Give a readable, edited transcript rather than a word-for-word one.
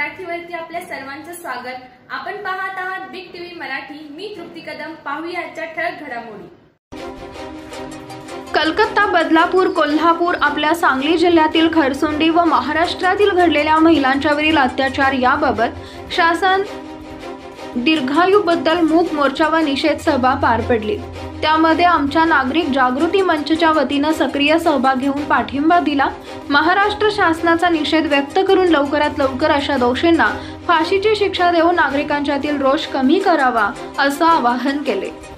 मराठीवरती आपल्या सर्वांचं स्वागत। आपण पाहत आहात बिग टीव्ही मराठी। मी तृप्ती कदम। पाहूया आजच्या ठळक घडामोडी। कलकत्ता, बदलापूर, कोल्हापूर, आपल्या सांगली जिल्ह्यातील खरसुंडी व महाराष्ट्रातील घडलेल्या महिलांच्यावरील अत्याचार याबाबत शासन दीर्घायुबद्दल मूक मोर्चा व निषेध सभा पार पडली। त्यामध्ये आमच्या नागरिक जागृती मंचच्या वतीने सक्रिय सहभाग घेऊन पाठिंबा दिला। महाराष्ट्र शासनाचा निषेध व्यक्त करून लवकरात लवकर अशा दोषींना फाशीची शिक्षा देऊन नागरिकांच्यातील रोष कमी करावा असं आवाहन केले।